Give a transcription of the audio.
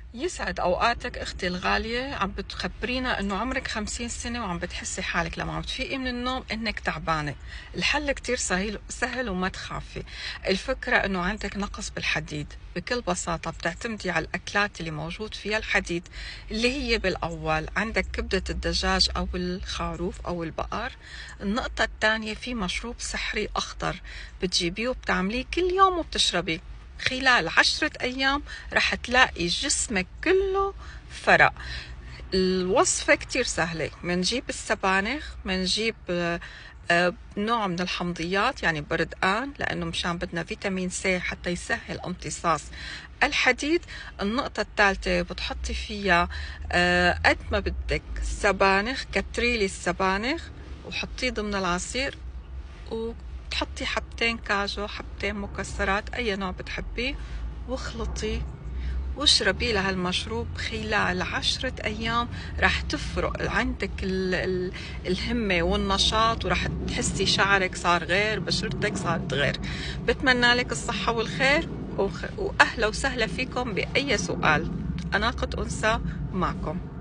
يسعد أوقاتك أختي الغالية. عم بتخبرينا إنه عمرك 50 سنة وعم بتحسي حالك لما عم تفيقي من النوم إنك تعبانة. الحل كتير سهل وما تخافي. الفكرة إنه عندك نقص بالحديد. بكل بساطة بتعتمدي على الأكلات اللي موجود فيها الحديد، اللي هي بالأول عندك كبدة الدجاج أو الخروف أو البقر. النقطة الثانية، في مشروب سحري أخضر بتجيبيه وبتعمليه كل يوم وبتشربيه. خلال 10 أيام رح تلاقي جسمك كله فرق. الوصفة كتير سهلة. منجيب السبانخ، منجيب نوع من الحمضيات يعني بردقان، لأنه مشان بدنا فيتامين سي حتى يسهل امتصاص الحديد. النقطة الثالثة بتحطي فيها قد ما بدك سبانخ، كتريلي السبانخ وحطيه ضمن العصير، وتحطي حبتين كاجو، حبتين مكسرات أي نوع بتحبيه، واخلطيه واشربي لهالمشروب. خلال 10 أيام راح تفرق عندك الهمة والنشاط، وراح تحسي شعرك صار غير، بشرتك صارت غير. بتمنى لك الصحة والخير، وأهلا وسهلا فيكم بأي سؤال. أناقة أنثى معكم.